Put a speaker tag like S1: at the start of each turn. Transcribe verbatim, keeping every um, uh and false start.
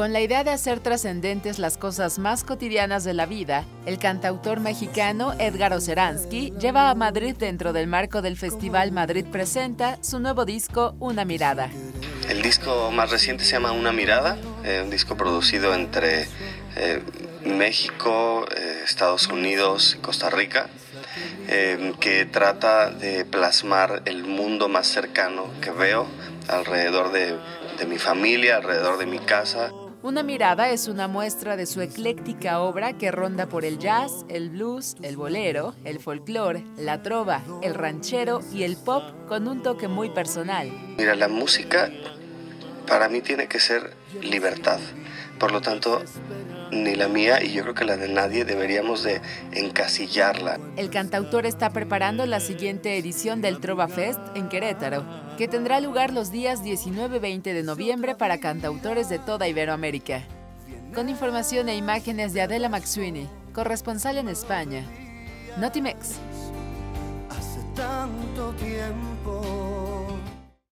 S1: Con la idea de hacer trascendentes las cosas más cotidianas de la vida, el cantautor mexicano Edgar Oceransky lleva a Madrid dentro del marco del Festival Madrid Presenta su nuevo disco Una Mirada.
S2: El disco más reciente se llama Una Mirada, eh, un disco producido entre eh, México, eh, Estados Unidos y Costa Rica, eh, que trata de plasmar el mundo más cercano que veo alrededor de, de mi familia, alrededor de mi casa.
S1: Una Mirada es una muestra de su ecléctica obra que ronda por el jazz, el blues, el bolero, el folclore, la trova, el ranchero y el pop con un toque muy personal.
S2: Mira, la música para mí tiene que ser libertad. Por lo tanto, ni la mía y yo creo que la de nadie deberíamos de encasillarla.
S1: El cantautor está preparando la siguiente edición del Trova Fest en Querétaro, que tendrá lugar los días diecinueve y veinte de noviembre para cantautores de toda Iberoamérica. Con información e imágenes de Adela McSweeney, corresponsal en España. Notimex.
S3: Hace tanto tiempo.